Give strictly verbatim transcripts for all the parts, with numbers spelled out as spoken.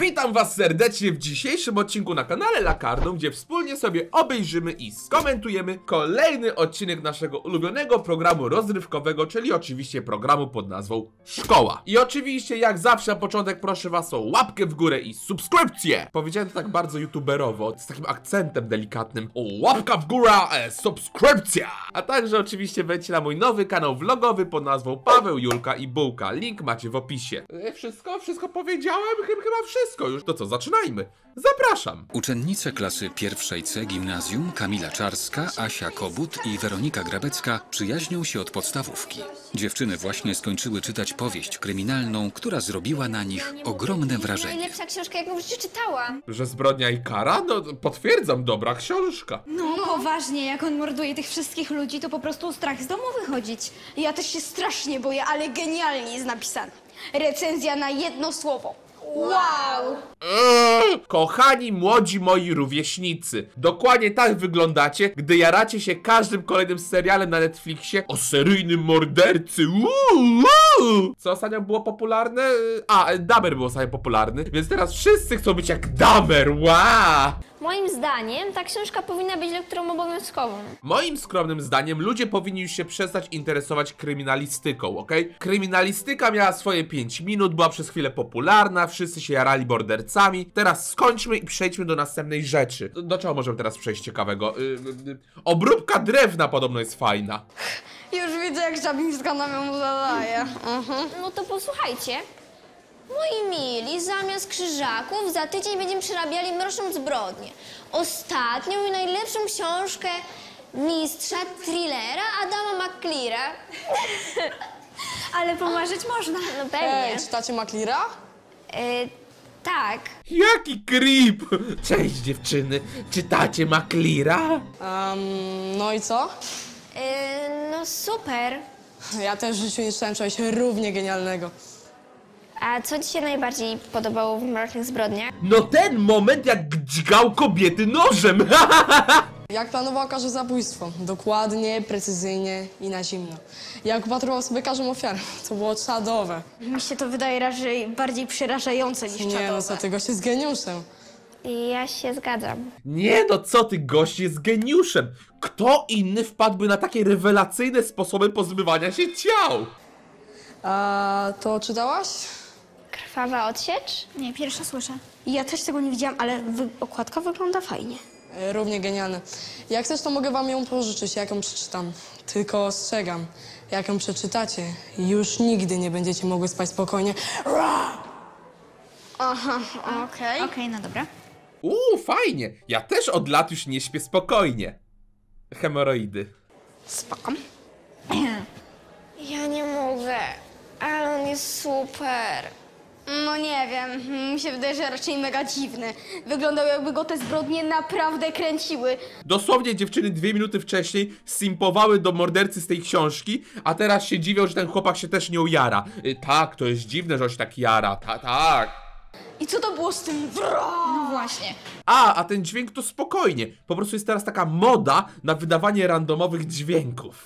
Witam was serdecznie w dzisiejszym odcinku na kanale Lakarną, gdzie wspólnie sobie obejrzymy i skomentujemy kolejny odcinek naszego ulubionego programu rozrywkowego, czyli oczywiście programu pod nazwą Szkoła. I oczywiście jak zawsze na początek proszę was o łapkę w górę i subskrypcję. Powiedziałem to tak bardzo youtuberowo, z takim akcentem delikatnym. O, łapka w górę, e, subskrypcja! A także oczywiście wejdźcie na mój nowy kanał vlogowy pod nazwą Paweł, Julka i Bułka. Link macie w opisie. E, wszystko? Wszystko powiedziałem? Chyba wszystko już. To co, zaczynajmy. Zapraszam. Uczennice klasy pierwszej C gimnazjum Kamila Czarska, Asia Kobut i Weronika Grabecka przyjaźnią się od podstawówki. Dziewczyny właśnie skończyły czytać powieść kryminalną, która zrobiła na nich ogromne wrażenie. Najlepsza książka, jaką w życiu czytałam. Że Zbrodnia i kara? No potwierdzam, dobra książka. No, poważnie, jak on morduje tych wszystkich ludzi, to po prostu strach z domu wychodzić. Ja też się strasznie boję, ale genialnie jest napisane. Recenzja na jedno słowo. Wow! Eee, kochani młodzi moi rówieśnicy, dokładnie tak wyglądacie, gdy jaracie się każdym kolejnym serialem na Netflixie o seryjnym mordercy. Uuu, uuu. Co ostatnio było popularne? A, Dahmer był ostatnio popularny, więc teraz wszyscy chcą być jak Dahmer. Wow! Moim zdaniem ta książka powinna być lekturą obowiązkową. Moim skromnym zdaniem ludzie powinni już się przestać interesować kryminalistyką, okej? Okay? Kryminalistyka miała swoje pięć minut, była przez chwilę popularna, wszyscy się jarali mordercami. Teraz skończmy i przejdźmy do następnej rzeczy. Do, do czego możemy teraz przejść ciekawego? Yy, yy, obróbka drewna podobno jest fajna. Już widzę, jak Żabińska nam ją zadaje. Mhm. No to posłuchajcie. Moi mili, zamiast krzyżaków za tydzień będziemy przerabiali mroczną zbrodnię. Ostatnią i najlepszą książkę mistrza thrillera Adama McCleara. Ale pomarzyć można. No pewnie. Ej, czytacie McCleara? E, tak. Jaki creep! Cześć dziewczyny, czytacie McCleara? Um, no i co? E, no super. Ja też w życiu nie czytałem czegoś równie genialnego. A co ci się najbardziej podobało w mrocznych zbrodniach? No ten moment, jak dźgał kobiety nożem! Jak planował każde zabójstwo. Dokładnie, precyzyjnie i na zimno. Jak upatrywał sobie każdą ofiarę. To było czadowe. Mi się to wydaje raczej bardziej przerażające niż Nie czadowe. no, co ty, gość jest geniuszem. Ja się zgadzam. Nie no, co ty, gość jest geniuszem! Kto inny wpadłby na takie rewelacyjne sposoby pozbywania się ciał? A to czytałaś? Krwawa odsiecz? Nie, pierwsza słyszę. Ja też tego nie widziałam, ale wy okładka wygląda fajnie. E, równie genialne. Jak chcesz, to mogę wam ją pożyczyć, jak ją przeczytam. Tylko ostrzegam, jak ją przeczytacie, już nigdy nie będziecie mogły spać spokojnie. Aha, okej. Okay. Okej, okay, no dobra. Uuu, fajnie! Ja też od lat już nie śpię spokojnie. Hemoroidy. Spoko. Ja nie mogę, ale on jest super. No nie wiem, mi się wydaje, że raczej mega dziwny. Wyglądał, jakby go te zbrodnie naprawdę kręciły. Dosłownie dziewczyny dwie minuty wcześniej simpowały do mordercy z tej książki, a teraz się dziwią, że ten chłopak się też nie ujara. Y, tak, to jest dziwne, że on się tak jara, ta, tak. I co to było z tym wro? No właśnie. A, a ten dźwięk to spokojnie. Po prostu jest teraz taka moda na wydawanie randomowych dźwięków.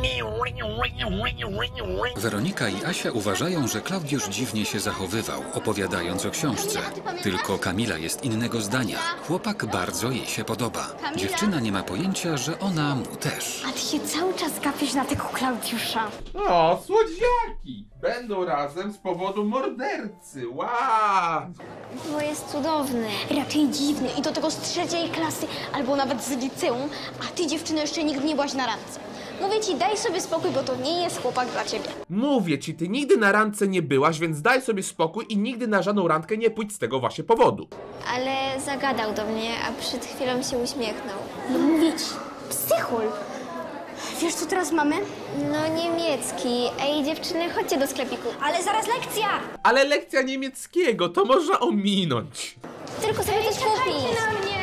Weronika i Asia uważają, że Klaudiusz dziwnie się zachowywał, opowiadając o książce. Tylko Kamila jest innego zdania. Chłopak bardzo jej się podoba. Dziewczyna nie ma pojęcia, że ona mu też. A ty się cały czas gapisz na tego Klaudiusza. O, słodziaki! Będą razem z powodu mordercy. Wow! Bo jest cudowny. Raczej dziwny i do tego z trzeciej klasy albo nawet z liceum, a ty dziewczyno jeszcze nigdy nie byłaś na randce. Mówię ci, daj sobie spokój, bo to nie jest chłopak dla ciebie. Mówię ci, ty nigdy na randce nie byłaś, więc daj sobie spokój i nigdy na żadną randkę nie pójdź z tego właśnie powodu. Ale zagadał do mnie, a przed chwilą się uśmiechnął. No mówię ci, psychol. Wiesz, co teraz mamy? No niemiecki. Ej dziewczyny, chodźcie do sklepiku. Ale zaraz lekcja! Ale lekcja niemieckiego, to można ominąć. Tylko sobie coś kupić. na mnie!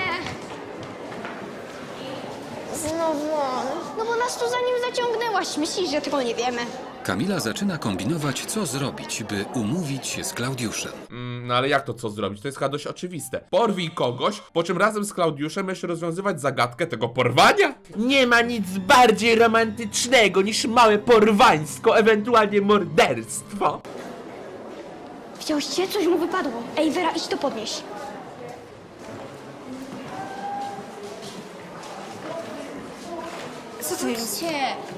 Znowu on. No bo nas tu za nim zaciągnęłaś. Myślisz, że tego nie wiemy? Kamila zaczyna kombinować, co zrobić, by umówić się z Klaudiuszem. Mm, no ale jak to co zrobić? To jest chyba dość oczywiste. Porwij kogoś, po czym razem z Klaudiuszem jeszcze rozwiązywać zagadkę tego porwania? Nie ma nic bardziej romantycznego niż małe porwaństwo, ewentualnie morderstwo. Widziałyście? Coś mu wypadło. Ej, Wera, idź to podnieś. Co to jest? Gdzie?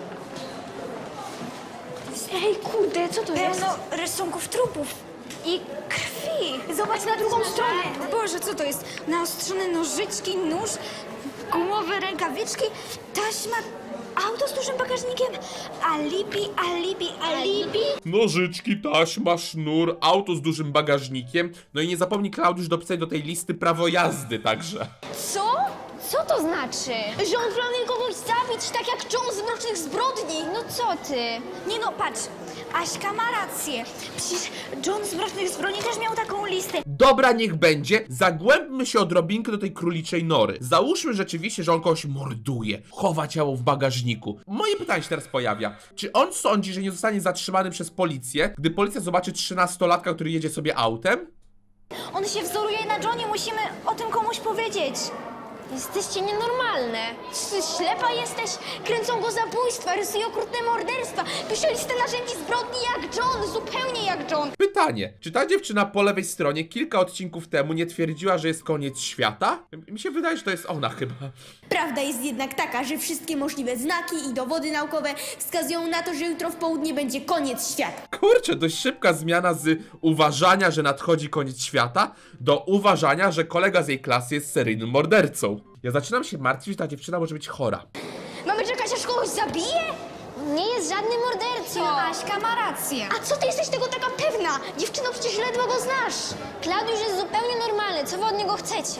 Ej, kurde, co to jest? Pełno rysunków trupów i krwi. Zobacz na drugą stronę. Boże, co to jest? Naostrzone nożyczki, nóż, gumowe rękawiczki, taśma, auto z dużym bagażnikiem, alibi, alibi, alibi. Nożyczki, taśma, sznur, auto z dużym bagażnikiem. No i nie zapomnij, Klaudiusz, dopisać do tej listy prawo jazdy także. Co? Co to znaczy? Że on planuje kogoś zabić, tak jak John z Mrocznych Zbrodni. No co ty? Nie no, patrz, Aśka ma rację. Przecież John z Mrocznych Zbrodni też miał taką listę. Dobra, niech będzie. Zagłębmy się odrobinkę do tej króliczej nory. Załóżmy rzeczywiście, że on kogoś morduje, chowa ciało w bagażniku. Moje pytanie się teraz pojawia. Czy on sądzi, że nie zostanie zatrzymany przez policję, gdy policja zobaczy trzynastolatka, który jedzie sobie autem? On się wzoruje na Johnie, musimy o tym komuś powiedzieć. Jesteście nienormalne. Czy ślepa jesteś? Kręcą go zabójstwa, rysują okrutne morderstwa. Pisze listę narzędzi zbrodni jak John, zupełnie jak John. Pytanie, czy ta dziewczyna po lewej stronie kilka odcinków temu nie twierdziła, że jest koniec świata? Mi się wydaje, że to jest ona chyba. Prawda jest jednak taka, że wszystkie możliwe znaki i dowody naukowe wskazują na to, że jutro w południe będzie koniec świata. Kurczę, dość szybka zmiana z uważania, że nadchodzi koniec świata, do uważania, że kolega z jej klasy jest seryjnym mordercą. Ja zaczynam się martwić, że ta dziewczyna może być chora. Mamy czekać, aż kogoś zabije? Nie jest żadnym mordercą. No, Aśka ma rację. A co ty jesteś tego taka pewna? Dziewczyno, przecież ledwo go znasz. Klaudiusz jest zupełnie normalny. Co wy od niego chcecie?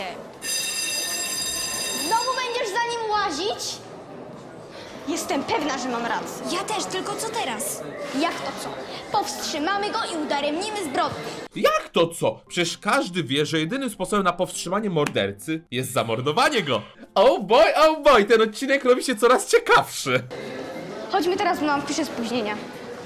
Znowu będziesz za nim łazić? Jestem pewna, że mam rację. Ja też, tylko co teraz? Jak to co? Powstrzymamy go i udaremnimy zbrodnię. Jak to co? Przecież każdy wie, że jedynym sposobem na powstrzymanie mordercy jest zamordowanie go. Oh boy, oh boy, ten odcinek robi się coraz ciekawszy. Chodźmy teraz, bo mam kuszę spóźnienia.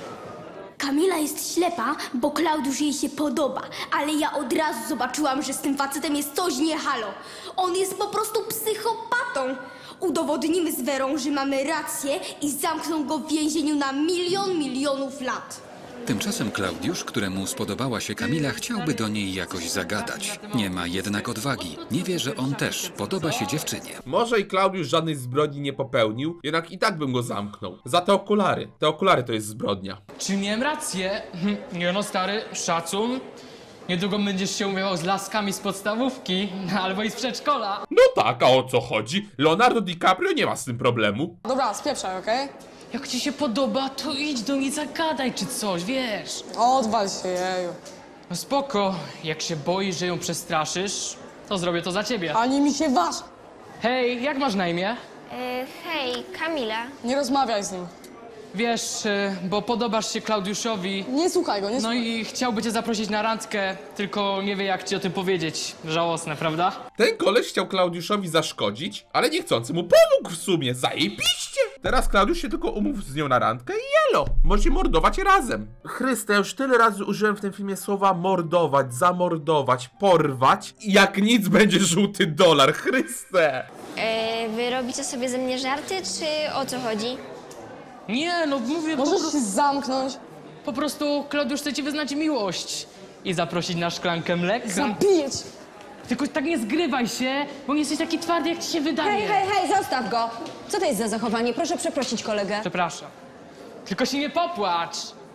Kamila jest ślepa, bo Klaudiusz jej się podoba, ale ja od razu zobaczyłam, że z tym facetem jest coś nie halo. On jest po prostu psychopatą. Udowodnimy z Werą, że mamy rację i zamkną go w więzieniu na milion milionów lat. Tymczasem Klaudiusz, któremu spodobała się Kamila, chciałby do niej jakoś zagadać. Nie ma jednak odwagi. Nie wie, że on też podoba się dziewczynie. Może i Klaudiusz żadnej zbrodni nie popełnił, jednak i tak bym go zamknął. Za te okulary. Te okulary to jest zbrodnia. Czy miałem rację? Nie no, stary, szacun. Niedługo będziesz się umiewał z laskami z podstawówki, albo i z przedszkola. No tak, a o co chodzi? Leonardo DiCaprio nie ma z tym problemu. Dobra, spieprzaj, okej? Jak ci się podoba, to idź do niej zagadaj czy coś, wiesz. Odwal się, jeju. No spoko, jak się boisz, że ją przestraszysz, to zrobię to za ciebie. Ani mi się waż. Hej, jak masz na imię? E, hej, Kamila. Nie rozmawiaj z nim. Wiesz, y, bo podobasz się Klaudiuszowi, Nie słuchaj go, nie no słuchaj. i chciałby cię zaprosić na randkę, tylko nie wie jak ci o tym powiedzieć. Żałosne, prawda? Ten koleś chciał Klaudiuszowi zaszkodzić, ale niechcący mu pomógł w sumie. Zajebiście! Teraz Klaudiusz się tylko umówił z nią na randkę i jelo! Możecie mordować razem. Chryste, ja już tyle razy użyłem w tym filmie słowa mordować, zamordować, porwać. I jak nic będzie żółty dolar. Chryste! E, wy robicie sobie ze mnie żarty, czy o co chodzi? Nie, no mówię po, Możesz pro- się zamknąć? po prostu Klaudiusz chce ci wyznać miłość i zaprosić na szklankę mleka. Zabijeć! Tylko tak nie zgrywaj się, bo nie jesteś taki twardy, jak ci się wydaje. Hej, hej, hej, zostaw go! Co to jest za zachowanie? Proszę przeprosić kolegę. Przepraszam. Tylko się nie popłacz.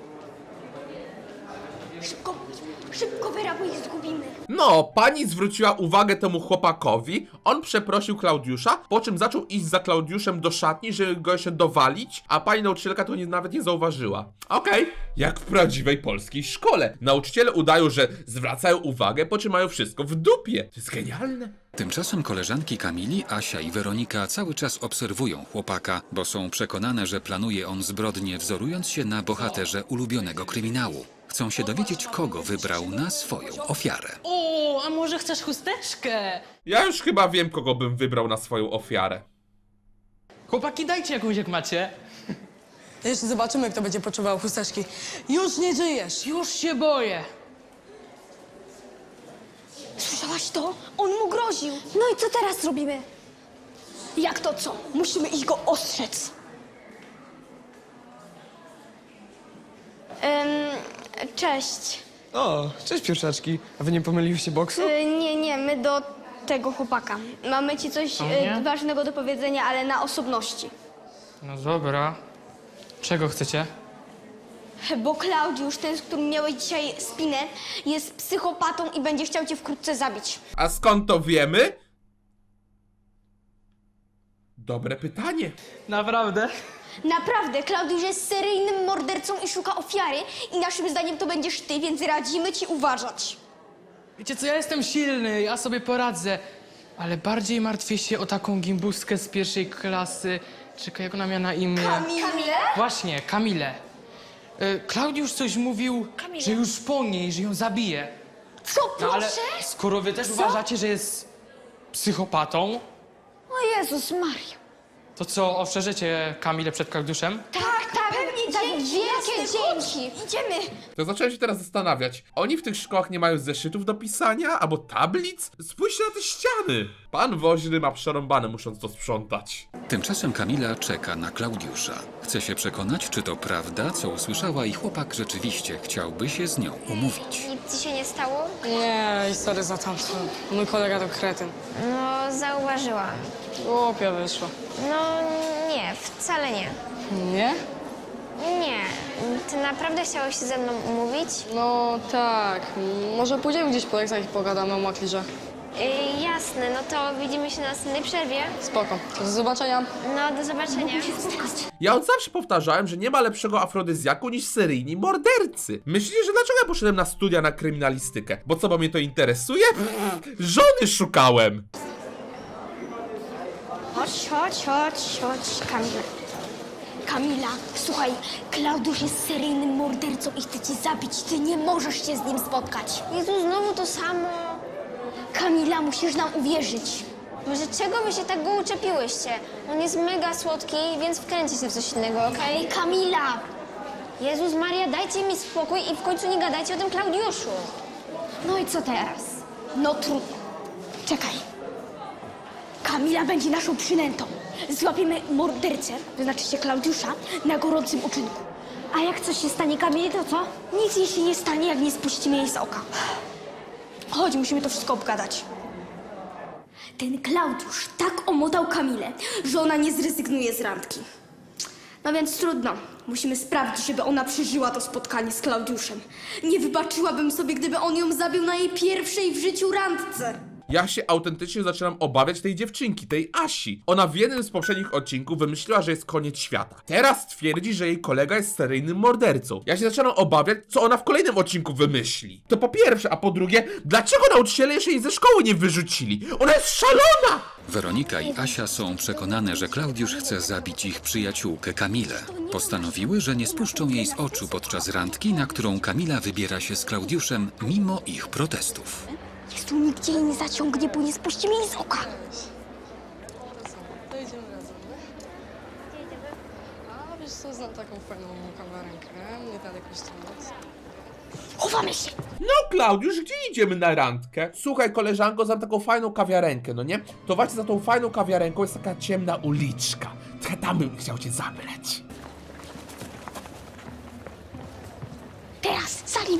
Szybko, szybko, Wera, bo ich zgubimy. No, pani zwróciła uwagę temu chłopakowi, on przeprosił Klaudiusza, po czym zaczął iść za Klaudiuszem do szatni, żeby go jeszcze dowalić, a pani nauczycielka to nie, nawet nie zauważyła. Okej, jak w prawdziwej polskiej szkole. Nauczyciele udają, że zwracają uwagę, po czym mają wszystko w dupie. To jest genialne. Tymczasem koleżanki Kamili, Asia i Weronika cały czas obserwują chłopaka, bo są przekonane, że planuje on zbrodnię, wzorując się na bohaterze ulubionego kryminału. Chcą się dowiedzieć, kogo wybrał na swoją ofiarę. O, a może chcesz chusteczkę? Ja już chyba wiem, kogo bym wybrał na swoją ofiarę. Chłopaki, dajcie jakąś jak macie. Jeszcze zobaczymy, kto będzie potrzebował chusteczki. Już nie żyjesz! Już się boję. Słyszałaś to? On mu groził. No i co teraz robimy? Jak to co? Musimy iść go ostrzec. Em, cześć. O, cześć piórzaczki. A wy nie pomyliłyście boksu? Y, nie, nie, my do tego chłopaka. Mamy ci coś O nie? y, ważnego do powiedzenia, ale na osobności. No dobra. Czego chcecie? Bo Klaudiusz, ten, z którym miałeś dzisiaj spinę, jest psychopatą i będzie chciał cię wkrótce zabić. A skąd to wiemy? Dobre pytanie. Naprawdę? Naprawdę, Klaudiusz jest seryjnym mordercą i szuka ofiary i naszym zdaniem to będziesz ty, więc radzimy ci uważać. Wiecie co, ja jestem silny, ja sobie poradzę. Ale bardziej martwię się o taką gimbuskę z pierwszej klasy. Czekaj, jak ona miała na imię? Kamilę? Właśnie, Kamilę. Y, Klaudiusz coś mówił, że już po niej, że ją zabije. Co, No ale proszę? skoro wy też uważacie, że jest psychopatą, O Jezus Maria. to co, ostrzeżecie Kamilę przed Klaudiuszem? Tak, tak, pewnie, tak, wielkie dzięki. Idziemy. To zacząłem się teraz zastanawiać. Oni w tych szkołach nie mają zeszytów do pisania? Albo tablic? Spójrzcie na te ściany. Pan woźny ma przerąbane, musząc to sprzątać. Tymczasem Kamila czeka na Klaudiusza. Chce się przekonać, czy to prawda, co usłyszała i chłopak rzeczywiście chciałby się z nią umówić. Nic ci się nie stało? Nie, i sorry za tamto. Mój kolega to kretyn. No, zauważyłam. Głupia wyszła. No, nie, wcale nie. Nie? Nie. Ty naprawdę chciałeś się ze mną umówić? No tak. Może pójdziemy gdzieś po lekcjach i pogadamy o maklirze. Yy, jasne, no to widzimy się na następnej przerwie. Spoko. Do zobaczenia. No, do zobaczenia. Ja od zawsze powtarzałem, że nie ma lepszego afrodyzjaku niż seryjni mordercy. Myślicie, że dlaczego ja poszedłem na studia na kryminalistykę? Bo co, bo mnie to interesuje? Pff, żony szukałem. Chodź, chodź, chodź, chodź, Kamila. Kamila, słuchaj, Klaudiusz jest seryjnym mordercą i chce cię zabić. Ty nie możesz się z nim spotkać. Jezu, znowu to samo. Kamila, musisz nam uwierzyć. Może czego wy się tak go uczepiłyście? On jest mega słodki, więc wkręci się w coś innego, okej? Ej, Kamila! Jezus Maria, dajcie mi spokój i w końcu nie gadajcie o tym Klaudiuszu. No i co teraz? No trudno. Czekaj. Kamila będzie naszą przynętą. Złapiemy mordercę, to znaczy się Klaudiusza, na gorącym uczynku. A jak coś się stanie Kamili, to co? Nic jej się nie stanie, jak nie spuścimy jej z oka. Chodź, musimy to wszystko obgadać. Ten Klaudiusz tak omotał Kamilę, że ona nie zrezygnuje z randki. No więc trudno. Musimy sprawdzić, żeby ona przeżyła to spotkanie z Klaudiuszem. Nie wybaczyłabym sobie, gdyby on ją zabił na jej pierwszej w życiu randce. Ja się autentycznie zaczynam obawiać tej dziewczynki, tej Asi. Ona w jednym z poprzednich odcinków wymyśliła, że jest koniec świata. Teraz twierdzi, że jej kolega jest seryjnym mordercą. Ja się zaczynam obawiać, co ona w kolejnym odcinku wymyśli. To po pierwsze, a po drugie, dlaczego nauczyciele jeszcze jej ze szkoły nie wyrzucili? Ona jest szalona! Weronika i Asia są przekonane, że Klaudiusz chce zabić ich przyjaciółkę Kamilę. Postanowiły, że nie spuszczą jej z oczu podczas randki, na którą Kamila wybiera się z Klaudiuszem mimo ich protestów. Jezu, nigdzie jej nie zaciągnie, bo nie spuścimy jej z oka. To idziemy razem, nie? A wiesz co, znam taką fajną kawiarenkę, niedaleko stąd. Chowamy się. No, Klaudiusz, gdzie idziemy na randkę? Słuchaj, koleżanko, znam taką fajną kawiarenkę, no nie? To właśnie za tą fajną kawiarenką jest taka ciemna uliczka. To tam bym chciał cię zabrać. Teraz, Salim.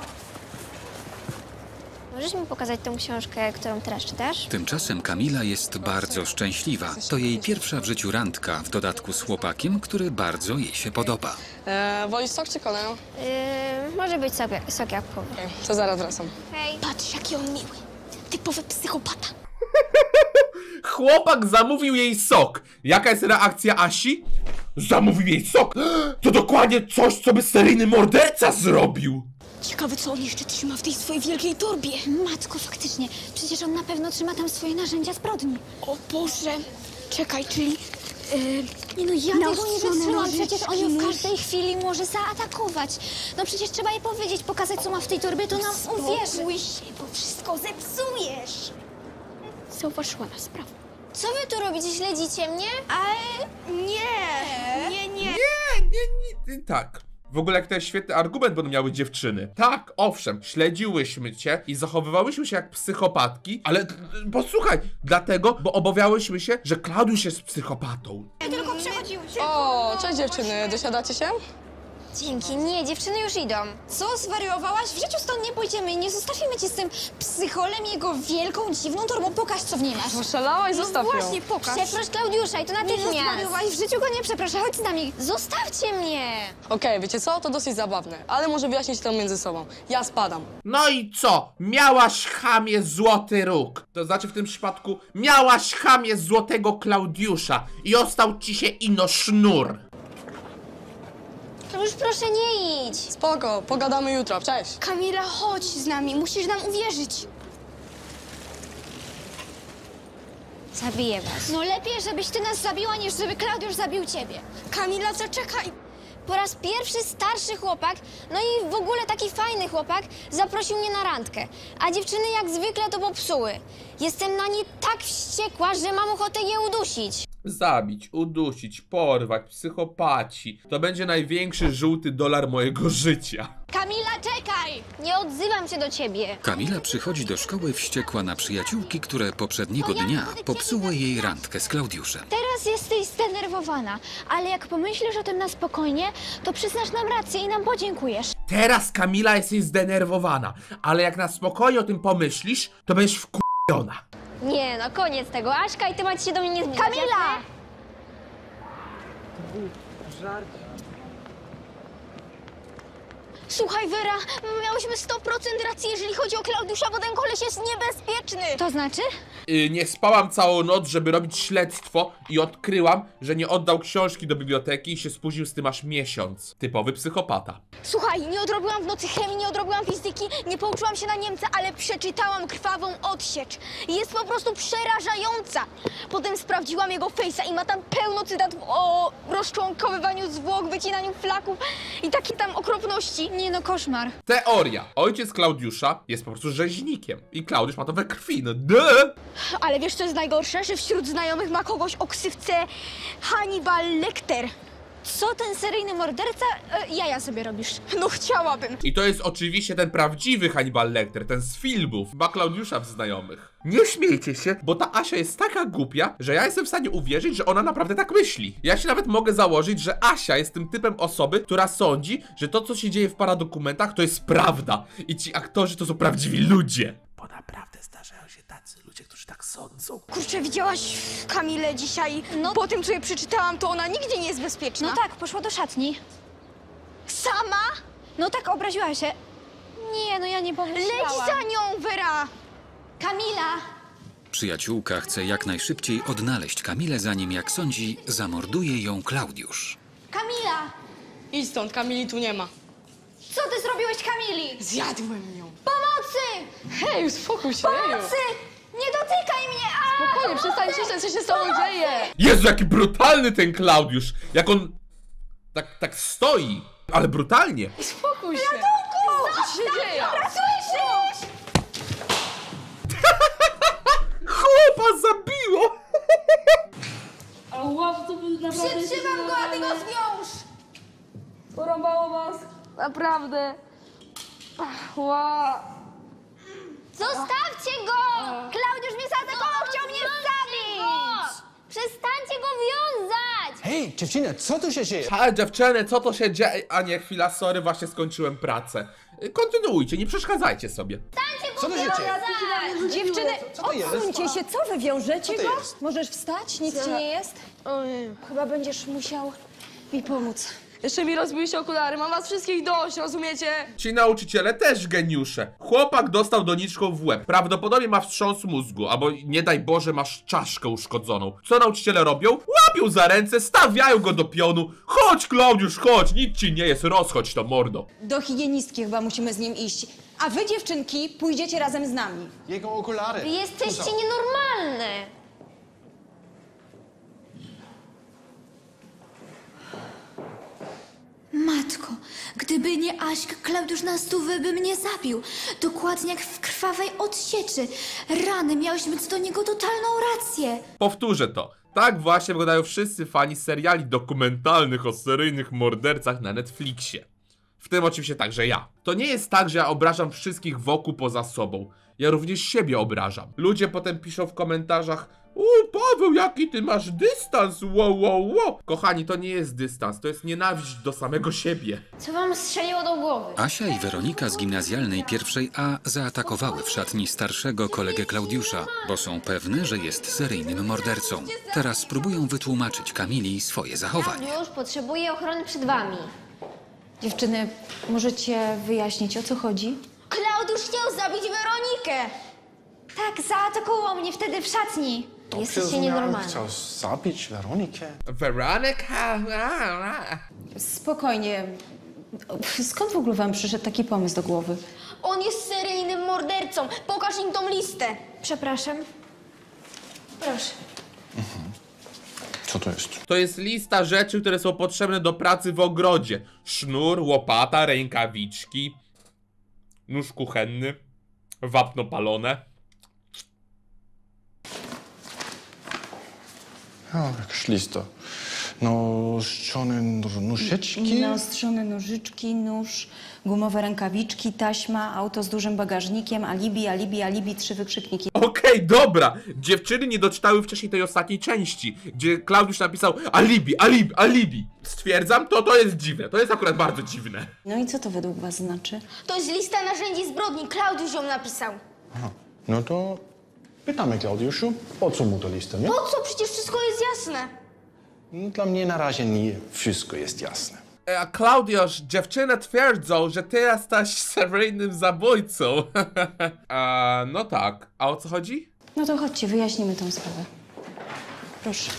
Możesz mi pokazać tą książkę, którą teraz czytasz? Tymczasem Kamila jest bardzo szczęśliwa. To jej pierwsza w życiu randka, w dodatku z chłopakiem, który bardzo jej się podoba. Eee, wolisz sok czy kolę? Yy, może być sok, sok jabłkowy. Okej, to zaraz wracam. Hej. Patrz, jaki on miły. Typowy psychopata. Chłopak zamówił jej sok. Jaka jest reakcja Asi? Zamówił jej sok? To dokładnie coś, co by seryjny morderca zrobił. Ciekawe, co on jeszcze trzyma w tej swojej wielkiej torbie. Matko, faktycznie. Przecież on na pewno trzyma tam swoje narzędzia zbrodni. O Boże. Czekaj, czyli... Yy, Nie no, ja tego nie naostrzone wytrzymam. nożyczki, Przecież on ją w nóż. każdej chwili może zaatakować. No przecież trzeba jej powiedzieć, pokazać, co ma w tej torbie, to nam uwierzy. Spokój się, bo wszystko zepsujesz. Zauważyła nas, prawda? Co wy tu robicie? Śledzicie mnie? Ale nie, nie, nie. Nie, nie, nie. Tak. W ogóle jak to jest świetny argument będą miały dziewczyny. Tak, owszem, śledziłyśmy cię i zachowywałyśmy się jak psychopatki, ale posłuchaj, dlatego, bo obawiałyśmy się, że Klaudiusz jest psychopatą. Tylko przechodziły się. O, cześć dziewczyny, dosiadacie się? Dzięki, nie, dziewczyny już idą. Co, zwariowałaś? W życiu stąd nie pójdziemy i nie zostawimy cię z tym psycholem i jego wielką, dziwną torbą. Pokaż, co w niej masz. Oszalałaś? Zostaw ją. Właśnie, pokaż. Przeproś Klaudiusza i to Nie natychmiast. zwariowałaś, w życiu go nie przeproszę, chodź z nami. Zostawcie mnie. Okej, wiecie co? To dosyć zabawne, ale może wyjaśnić to między sobą. Ja spadam. No i co? Miałaś, chamie, złoty róg. To znaczy w tym przypadku miałaś, chamie, złotego Klaudiusza i ostał ci się ino sznur. To już proszę nie idź. Spoko, pogadamy jutro, cześć. Kamila, chodź z nami, musisz nam uwierzyć. Zabiję was. No lepiej, żebyś ty nas zabiła, niż żeby Klaudiusz zabił ciebie. Kamila, zaczekaj. Po raz pierwszy starszy chłopak, no i w ogóle taki fajny chłopak, zaprosił mnie na randkę. A dziewczyny jak zwykle to popsuły. Jestem na nie tak wściekła, że mam ochotę je udusić. Zabić, udusić, porwać, psychopaci. To będzie największy żółty dolar mojego życia. Kamila, czekaj! Nie odzywam się do ciebie. Kamila przychodzi do szkoły wściekła na przyjaciółki, które poprzedniego dnia popsuły jej randkę z Klaudiuszem. Teraz jesteś zdenerwowana, ale jak pomyślisz o tym na spokojnie, to przyznasz nam rację i nam podziękujesz. Teraz Kamila jesteś zdenerwowana, ale jak na spokojnie o tym pomyślisz, to będziesz wkurwiona. Nie, no koniec tego. Aśka i ty macie się do mnie nie zbliżać. Kamila! jasne? Słuchaj, Wera, miałyśmy sto procent racji, jeżeli chodzi o Klaudiusza, bo ten koleś jest niebezpieczny. To znaczy? Yy, nie spałam całą noc, żeby robić śledztwo i odkryłam, że nie oddał książki do biblioteki i się spóźnił z tym aż miesiąc. Typowy psychopata. Słuchaj, nie odrobiłam w nocy chemii, nie odrobiłam fizyki, nie pouczyłam się na Niemca, ale przeczytałam Krwawą odsiecz. I jest po prostu przerażająca. Potem sprawdziłam jego fejsa i ma tam pełno cytatów o rozczłonkowywaniu zwłok, wycinaniu flaków i takie tam okropności. Nie no, koszmar. Teoria. Ojciec Klaudiusza jest po prostu rzeźnikiem. I Klaudiusz ma to we krwi, no duh! Ale wiesz, co jest najgorsze? Że wśród znajomych ma kogoś o ksywce Hannibal Lecter. Co ten seryjny morderca? E, jaja sobie robisz. No chciałabym. I to jest oczywiście ten prawdziwy Hannibal Lecter, ten z filmów. Ma Klaudiusza w znajomych. Nie śmiejcie się, bo ta Asia jest taka głupia, że ja jestem w stanie uwierzyć, że ona naprawdę tak myśli. Ja się nawet mogę założyć, że Asia jest tym typem osoby, która sądzi, że to, co się dzieje w paradokumentach, to jest prawda. I ci aktorzy to są prawdziwi ludzie. Bo naprawdę zdarzają się tacy ludzie, którzy tak sądzą. Kurczę, widziałaś Kamilę dzisiaj? No. Po tym, co jej przeczytałam, to ona nigdzie nie jest bezpieczna. No tak, poszła do szatni. Sama? No tak, obraziła się. Nie, no ja nie pomyślałam. Leć za nią, Wera! Kamila! Przyjaciółka chce jak najszybciej odnaleźć Kamilę, zanim, jak sądzi, zamorduje ją Klaudiusz. Kamila! Idź stąd, Kamili tu nie ma. Co ty zrobiłeś Kamili? Zjadłem ją. Pomocy! Hej, uspokój się, Eju. Pomocy! Nie dotykaj mnie! A! Spokojnie, przestań krzyczeć, co się z tobą dzieje. Jezu, jaki brutalny ten Klaudiusz! Jak on tak, tak stoi, ale brutalnie. Uspokój się. Co się dzieje? Słyszysz? Chłopa zabiło! Ała, to był naprawdę... Przytrzymam go, a ty go zwiąż! Porąbało was. Naprawdę. Ła. Zostawcie go! Klaudiusz mnie zaatakował, chciał mnie zabić! Przestańcie go wiązać! Hej, dziewczyny, co tu się dzieje? A dziewczyny, co to się dzieje? A nie, chwila, sorry, właśnie skończyłem pracę. Kontynuujcie, nie przeszkadzajcie sobie. Przestańcie go Co tu się dzieje? wiązać! Dziewczyny, Co to jest? odsuńcie się, co wy wiążecie Co to go? jest? Możesz wstać? Nic ci nie jest? Ojej. Chyba będziesz musiał mi pomóc. Jeszcze mi rozbiłyście okulary, mam was wszystkich dość, rozumiecie? Ci nauczyciele też geniusze. Chłopak dostał doniczką w łeb. Prawdopodobnie ma wstrząs mózgu, albo nie daj Boże masz czaszkę uszkodzoną. Co nauczyciele robią? Łapią za ręce, stawiają go do pionu. Chodź Klaudiusz, chodź, nic ci nie jest, rozchodź to mordo. Do higienistki chyba musimy z nim iść. A wy, dziewczynki, pójdziecie razem z nami. Jego okulary. Wy jesteście nienormalne! Matko, gdyby nie Aśka, Klaudiusz na stówę by mnie zabił. Dokładnie jak w krwawej odsieczy. Rany, miałyśmy co do niego totalną rację. Powtórzę to. Tak właśnie wyglądają wszyscy fani seriali dokumentalnych o seryjnych mordercach na Netflixie. W tym oczywiście także ja. To nie jest tak, że ja obrażam wszystkich wokół poza sobą. Ja również siebie obrażam. Ludzie potem piszą w komentarzach: U, Paweł, jaki ty masz dystans, wow, wow, wow. Kochani, to nie jest dystans, to jest nienawiść do samego siebie. Co wam strzeliło do głowy? Asia i Weronika z gimnazjalnej pierwszej A zaatakowały w szatni starszego kolegę Klaudiusza, bo są pewne, że jest seryjnym mordercą. Teraz spróbują wytłumaczyć Kamili swoje zachowanie. Klaudiusz potrzebuje ochrony przed wami. Dziewczyny, możecie wyjaśnić, o co chodzi? Klaudiusz chciał zabić Weronikę! Tak, zaatakował mnie wtedy w szatni. Jesteście nienormalni. Chciał zabić Weronikę. Weronika. Spokojnie. Skąd w ogóle wam przyszedł taki pomysł do głowy? On jest seryjnym mordercą. Pokaż im tą listę. Przepraszam. Proszę. Co to jest? To jest lista rzeczy, które są potrzebne do pracy w ogrodzie. Sznur, łopata, rękawiczki, nóż kuchenny, wapno palone. O, jakaś lista. Naostrzone nóżeczki. Naostrzone nożyczki, nóż, gumowe rękawiczki, taśma, auto z dużym bagażnikiem, alibi, alibi, alibi, trzy wykrzykniki. Okej, dobra. Dziewczyny nie doczytały wcześniej tej ostatniej części, gdzie Klaudiusz napisał alibi, alibi, alibi. Stwierdzam, to to jest dziwne. To jest akurat bardzo dziwne. No i co to według was znaczy? To jest lista narzędzi zbrodni. Klaudiusz ją napisał. Aha. No to pytamy Klaudiuszu, po co mu to lista, nie? Po co? Przecież wszystko jest jasne. No, dla mnie na razie nie wszystko jest jasne. A Klaudiusz, dziewczyny twierdzą, że ty jesteś seryjnym zabójcą. A, no tak. A o co chodzi? No to chodźcie, wyjaśnimy tę sprawę. Proszę.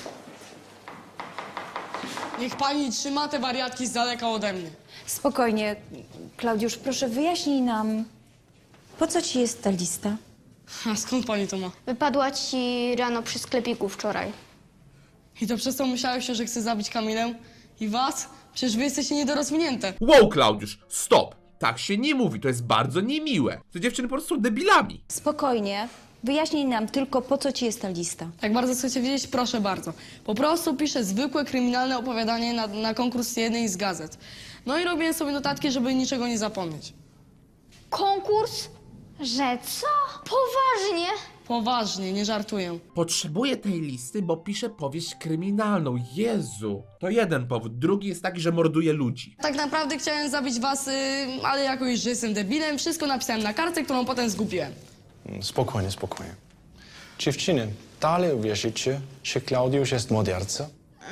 Niech pani trzyma te wariatki z daleka ode mnie. Spokojnie. Klaudiusz, proszę wyjaśnij nam, po co ci jest ta lista? A skąd pani to ma? Wypadła ci rano przy sklepiku wczoraj. I to przez to myślałeś, że chcę zabić Kamilę? I was? Przecież wy jesteście niedorozwinięte. Wow, Klaudiusz, stop. Tak się nie mówi, to jest bardzo niemiłe. Te dziewczyny po prostu są debilami. Spokojnie. Wyjaśnij nam tylko, po co ci jest ta lista. Jak bardzo chcecie wiedzieć, proszę bardzo. Po prostu piszę zwykłe kryminalne opowiadanie na, na konkurs jednej z gazet. No i robię sobie notatki, żeby niczego nie zapomnieć. Konkurs? Że co? Poważnie? Poważnie, nie żartuję. Potrzebuję tej listy, bo piszę powieść kryminalną. Jezu. To jeden powód. Drugi jest taki, że morduję ludzi. Tak naprawdę chciałem zabić was, y, ale jako już, że jestem debilem, wszystko napisałem na kartce, którą potem zgubiłem. Spokojnie, spokojnie. Dziewczyny, dalej uwierzycie, że Klaudiusz jest morderca?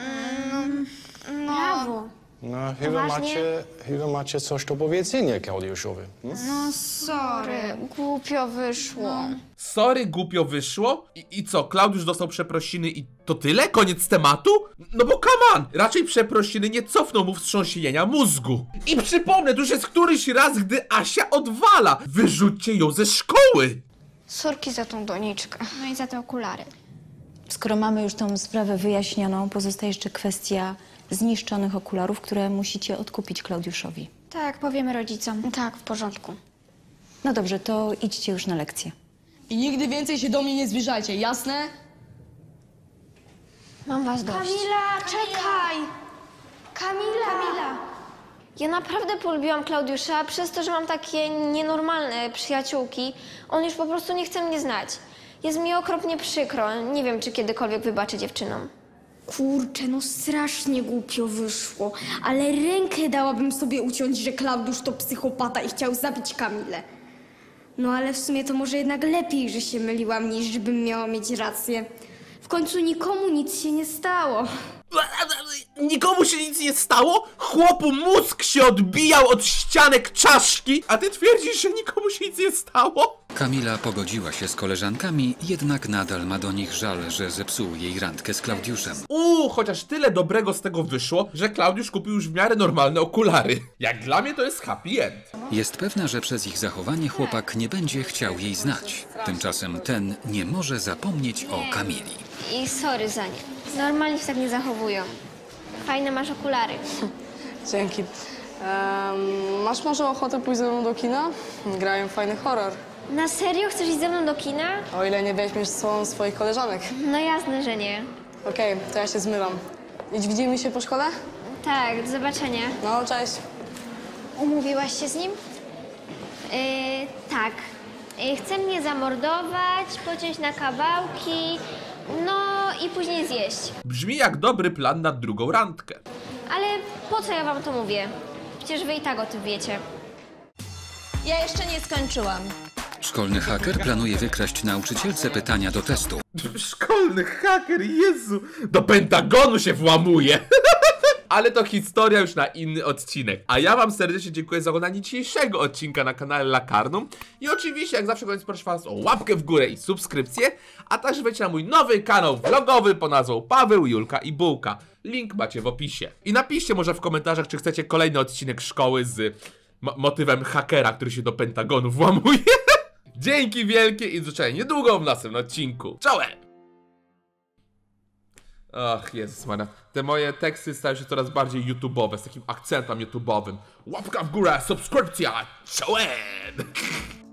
Brawo. No, chyba macie, chyba macie coś do powiedzenia Klaudiuszowi. Hmm? No sorry. Głupio wyszło. Sorry, głupio wyszło. I, I co, Klaudiusz dostał przeprosiny i to tyle? Koniec tematu? No bo come on! Raczej przeprosiny nie cofną mu wstrząsienia mózgu. I przypomnę, to już jest któryś raz, gdy Asia odwala. Wyrzućcie ją ze szkoły! Sorki za tą doniczkę. No i za te okulary. Skoro mamy już tą sprawę wyjaśnioną, pozostaje jeszcze kwestia zniszczonych okularów, które musicie odkupić Klaudiuszowi. Tak, powiemy rodzicom. Tak, w porządku. No dobrze, to idźcie już na lekcję. I nigdy więcej się do mnie nie zbliżajcie, jasne? Mam was dość. Kamila, czekaj! Kamila! Kamila! Ja naprawdę polubiłam Klaudiusza przez to, że mam takie nienormalne przyjaciółki. On już po prostu nie chce mnie znać. Jest mi okropnie przykro. Nie wiem, czy kiedykolwiek wybaczę dziewczynom. Kurczę, no strasznie głupio wyszło. Ale rękę dałabym sobie uciąć, że Klaudiusz to psychopata i chciał zabić Kamilę. No ale w sumie to może jednak lepiej, że się myliłam, niż żebym miała mieć rację. W końcu nikomu nic się nie stało. Nikomu się nic nie stało? Chłopu mózg się odbijał od ścianek czaszki, a ty twierdzisz, że nikomu się nic nie stało? Kamila pogodziła się z koleżankami, jednak nadal ma do nich żal, że zepsuł jej randkę z Klaudiuszem. Uuu, chociaż tyle dobrego z tego wyszło, że Klaudiusz kupił już w miarę normalne okulary. Jak dla mnie to jest happy end. Jest pewna, że przez ich zachowanie chłopak nie będzie chciał jej znać. Tymczasem ten nie może zapomnieć o Kamili. I sorry za nie. Normalnie się tak nie zachowują. Fajne masz okulary. Dzięki. Ehm, masz może ochotę pójść ze mną do kina? Grają fajny horror. Na serio chcesz iść ze mną do kina? O ile nie weźmiesz z sobą swoich koleżanek. No jasne, że nie. Okej, to ja się zmywam. Idź, widzimy się po szkole? Tak, do zobaczenia. No, cześć. Umówiłaś się z nim? Yy, tak. Y, Chce mnie zamordować, pociąć na kawałki, no i później zjeść. Brzmi jak dobry plan na drugą randkę. Ale po co ja wam to mówię? Przecież wy i tak o tym wiecie. Ja jeszcze nie skończyłam. Szkolny haker planuje wykraść nauczycielce pytania do testu. Szkolny haker, Jezu! Do Pentagonu się włamuje! Ale to historia już na inny odcinek. A ja wam serdecznie dziękuję za oglądanie dzisiejszego odcinka na kanale Lakarnum. I oczywiście, jak zawsze, koniec proszę was o łapkę w górę i subskrypcję. A także wejdźcie na mój nowy kanał vlogowy pod nazwą Paweł, Julka i Bułka. Link macie w opisie. I napiszcie może w komentarzach, czy chcecie kolejny odcinek szkoły z motywem hakera, który się do Pentagonu włamuje. Dzięki wielkie i do zobaczenia niedługo w następnym odcinku. Czołem! Ach, Jezus Maria. Te moje teksty stają się coraz bardziej YouTube'owe, z takim akcentem YouTube'owym. Łapka w górę, subskrypcja, czołem!